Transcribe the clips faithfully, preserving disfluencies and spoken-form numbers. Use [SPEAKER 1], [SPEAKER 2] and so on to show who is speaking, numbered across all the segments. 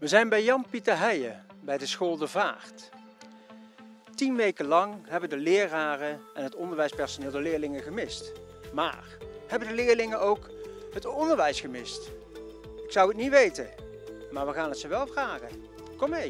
[SPEAKER 1] We zijn bij Jan-Pieter Heijen bij de school De Vaart. Tien weken lang hebben de leraren en het onderwijspersoneel de leerlingen gemist. Maar hebben de leerlingen ook het onderwijs gemist? Ik zou het niet weten, maar we gaan het ze wel vragen. Kom mee!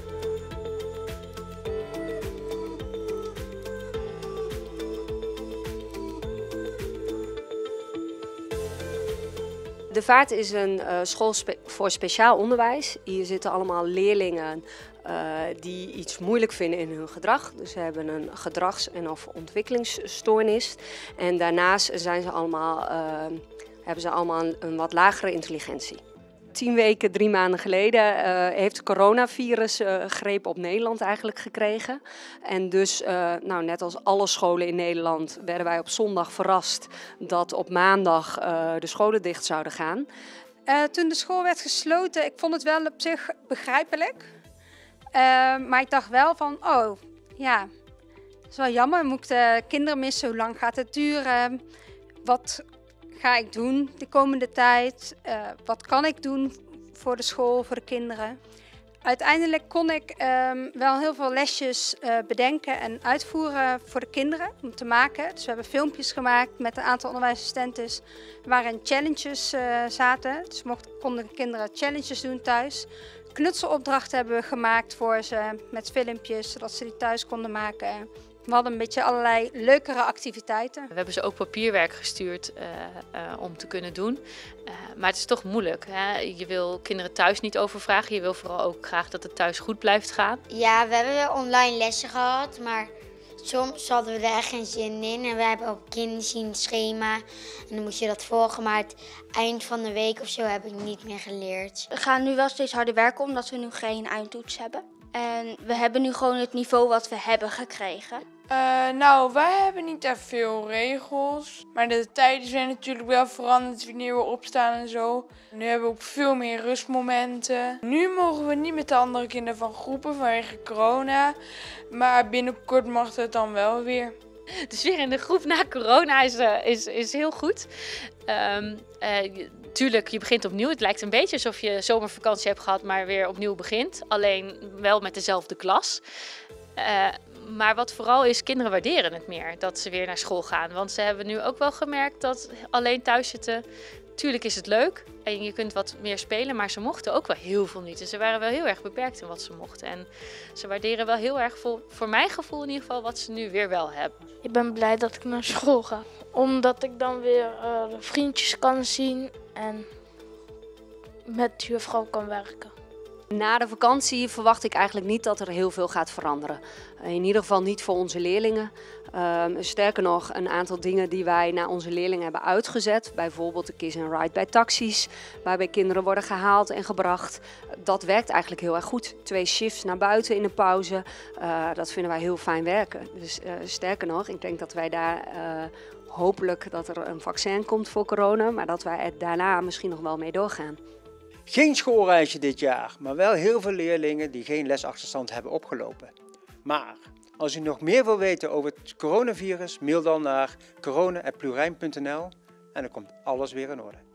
[SPEAKER 2] De Vaart is een uh, school spe voor speciaal onderwijs. Hier zitten allemaal leerlingen uh, die iets moeilijk vinden in hun gedrag. Dus ze hebben een gedrags- en of ontwikkelingsstoornis. En daarnaast zijn ze allemaal, uh, hebben ze allemaal een, een wat lagere intelligentie. Tien weken, drie maanden geleden uh, heeft het coronavirus uh, greep op Nederland eigenlijk gekregen. En dus, uh, nou, net als alle scholen in Nederland, werden wij op zondag verrast dat op maandag uh, de scholen dicht zouden gaan.
[SPEAKER 3] Uh, toen de school werd gesloten, ik vond het wel op zich begrijpelijk. Uh, maar ik dacht wel van, oh ja, dat is wel jammer. Moet ik de kinderen missen? Hoe lang gaat het duren? Wat ga ik doen de komende tijd? Uh, wat kan ik doen voor de school, voor de kinderen? Uiteindelijk kon ik um, wel heel veel lesjes uh, bedenken en uitvoeren voor de kinderen om te maken. Dus we hebben filmpjes gemaakt met een aantal onderwijsassistentes waarin challenges uh, zaten. Dus mochten, konden de kinderen challenges doen thuis. Knutselopdrachten hebben we gemaakt voor ze met filmpjes, zodat ze die thuis konden maken. We hadden een beetje allerlei leukere activiteiten.
[SPEAKER 4] We hebben ze ook papierwerk gestuurd uh, uh, om te kunnen doen. Uh, maar het is toch moeilijk. Hè? Je wil kinderen thuis niet overvragen. Je wil vooral ook graag dat het thuis goed blijft gaan.
[SPEAKER 5] Ja, we hebben online lessen gehad, maar soms hadden we er echt geen zin in. En we hebben ook kinderzien schema en dan moet je dat volgen. Maar het eind van de week of zo heb ik niet meer geleerd.
[SPEAKER 6] We gaan nu wel steeds harder werken omdat we nu geen eindtoets hebben. En we hebben nu gewoon het niveau wat we hebben gekregen.
[SPEAKER 7] Uh, nou, wij hebben niet echt veel regels. Maar de tijden zijn natuurlijk wel veranderd wanneer we opstaan en zo. Nu hebben we ook veel meer rustmomenten. Nu mogen we niet met de andere kinderen van groepen vanwege corona. Maar binnenkort mag het dan wel weer.
[SPEAKER 4] Dus weer in de groep na corona is, uh, is, is heel goed. Um, uh, Tuurlijk, je begint opnieuw. Het lijkt een beetje alsof je zomervakantie hebt gehad, maar weer opnieuw begint. Alleen wel met dezelfde klas. Uh, maar wat vooral is, kinderen waarderen het meer dat ze weer naar school gaan. Want ze hebben nu ook wel gemerkt dat alleen thuis zitten, tuurlijk is het leuk. En je kunt wat meer spelen, maar ze mochten ook wel heel veel niet. En ze waren wel heel erg beperkt in wat ze mochten. En ze waarderen wel heel erg, voor, voor mijn gevoel in ieder geval, wat ze nu weer wel hebben.
[SPEAKER 8] Ik ben blij dat ik naar school ga. Omdat ik dan weer uh, de vriendjes kan zien en met de juffrouw kan werken.
[SPEAKER 2] Na de vakantie verwacht ik eigenlijk niet dat er heel veel gaat veranderen. In ieder geval niet voor onze leerlingen. Uh, sterker nog, een aantal dingen die wij naar onze leerlingen hebben uitgezet. Bijvoorbeeld de Kiss and Ride bij taxis, waarbij kinderen worden gehaald en gebracht. Dat werkt eigenlijk heel erg goed. Twee shifts naar buiten in de pauze, uh, dat vinden wij heel fijn werken. Dus uh, sterker nog, ik denk dat wij daar uh, hopelijk dat er een vaccin komt voor corona, maar dat wij er daarna misschien nog wel mee doorgaan.
[SPEAKER 1] Geen schoolreisje dit jaar, maar wel heel veel leerlingen die geen lesachterstand hebben opgelopen. Maar als u nog meer wil weten over het coronavirus, mail dan naar corona apenstaartje plurijn punt n l en dan komt alles weer in orde.